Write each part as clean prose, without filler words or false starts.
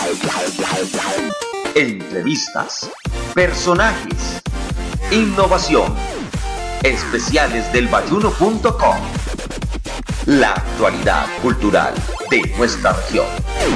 Entrevistas, personajes, innovación, especiales del bayuno.com. La actualidad cultural de nuestra región.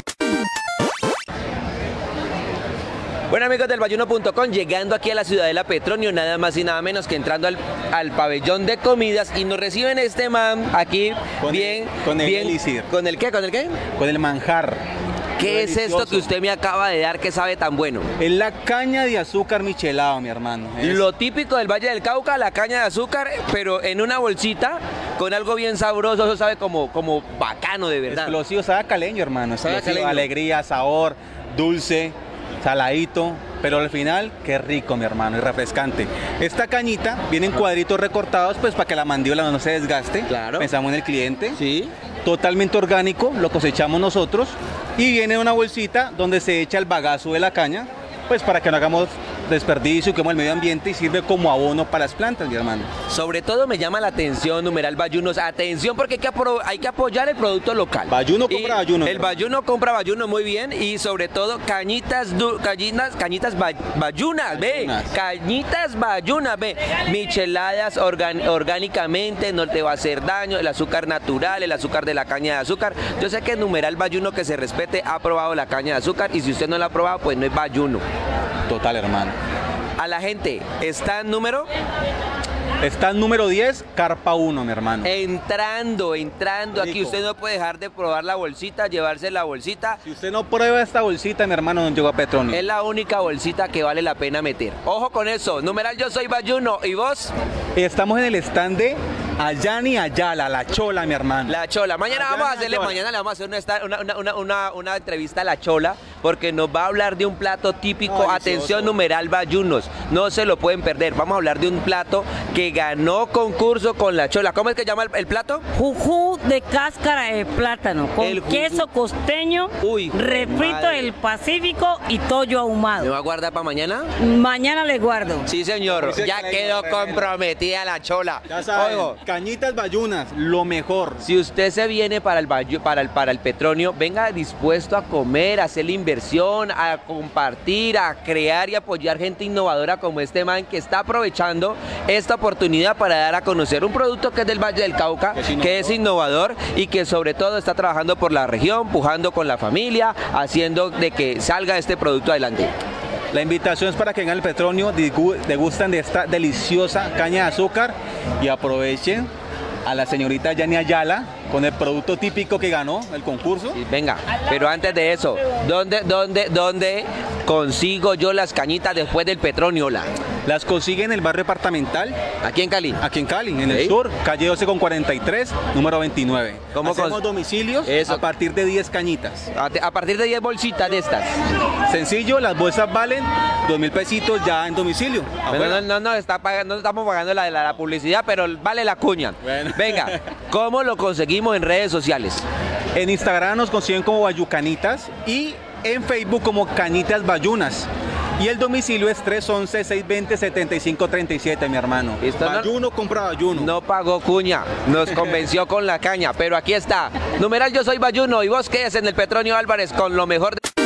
Bueno, amigos del bayuno.com, llegando aquí a la Ciudadela Petronio, nada más y nada menos que entrando al pabellón de comidas, y nos reciben este man aquí Con el elixir. ¿Con el qué? ¿Con el qué? Con el manjar. ¿Qué es esto que usted me acaba de dar que sabe tan bueno? Es la caña de azúcar michelado, mi hermano. Lo típico del Valle del Cauca, la caña de azúcar, pero en una bolsita con algo bien sabroso, eso sabe como bacano de verdad. Explosivo, sabe a caleño, hermano. Sabe a Explosivo, caleño. alegría, sabor, dulce, saladito, pero al final, qué rico, mi hermano, y refrescante. Esta cañita viene en cuadritos recortados, pues para que la mandíbula no se desgaste. Claro. Pensamos en el cliente. Sí. Totalmente orgánico, lo cosechamos nosotros. Y viene en una bolsita donde se echa el bagazo de la caña, pues para que no hagamos desperdicio, quememos el medio ambiente, y sirve como abono para las plantas, mi hermano. Sobre todo me llama la atención, numeral Bayunos, atención, porque hay que apoyar el producto local. Bayuno Y compra bayuno. El bayuno compra bayuno, muy bien, y sobre todo cañitas bayunas, ve, cañitas bayunas, ve, micheladas orgánicamente, no te va a hacer daño, el azúcar natural, el azúcar de la caña de azúcar. Yo sé que el numeral Bayuno, que se respete, ha probado la caña de azúcar, y si usted no la ha probado, pues no es bayuno. Total, hermano. A la gente, ¿está en número? Está el número 10, carpa 1, mi hermano. Entrando aquí, Rico. usted no puede dejar de probar la bolsita, llevarse la bolsita. Si usted no prueba esta bolsita, mi hermano, no llegó a Petronio. Es la única bolsita que vale la pena meter. Ojo con eso. Numeral, yo soy Bayuno. ¿Y vos? Estamos en el stand de Ayani Ayala, la chola, mi hermano. La Chola. Mañana Allá vamos a en hacerle, Ayala. mañana le vamos a hacer una entrevista a la Chola, porque nos va a hablar de un plato típico. Delicioso. Atención, numeral Bayunos. No se lo pueden perder. Vamos a hablar de un plato que ganó concurso con la Chola. ¿Cómo es que llama el plato? Jujú de cáscara de plátano con El jujú. queso costeño, Uy, refrito madre. del Pacífico y tollo ¿Me ahumado. va a guardar para mañana? Mañana le guardo. Sí, señor. Dice Ya que quedó la- comprometida la Chola. Ya saben, Oigo, cañitas bayunas, lo mejor. si usted se viene para el Petronio, venga dispuesto a comer, a hacer la inversión, a compartir, a crear y apoyar gente innovadora como este man, que está aprovechando esta oportunidad para dar a conocer un producto que es del Valle del Cauca, que es innovador y que sobre todo está trabajando por la región, pujando con la familia, haciendo de que salga este producto adelante. La invitación es para que vengan al Petronio, degustan de esta deliciosa caña de azúcar y aprovechen a la señorita Yani Ayala con el producto típico que ganó el concurso. Sí, venga, pero antes de eso, ¿dónde consigo yo las cañitas después del Petronio? Las consiguen en el barrio departamental, Aquí en Cali. aquí en Cali, en Ok. el sur, calle 12 con 43, número 29. ¿Cómo Hacemos domicilios Eso. a partir de 10 cañitas. A partir de 10 bolsitas de estas. Sencillo, las bolsas valen 2.000 pesitos ya en domicilio. afuera. No estamos pagando la publicidad, pero vale la cuña. Bueno. Venga, ¿cómo lo conseguimos en redes sociales? En Instagram nos consiguen como Bayucanitas y en Facebook como Cañitas Bayunas. Y el domicilio es 311-620-7537, mi hermano. Listo, ¿no? Bayuno compra bayuno. No pagó cuña, nos convenció con la caña, pero aquí está. Numeral, yo soy Bayuno, y vos qué es en el Petronio Álvarez con lo mejor de...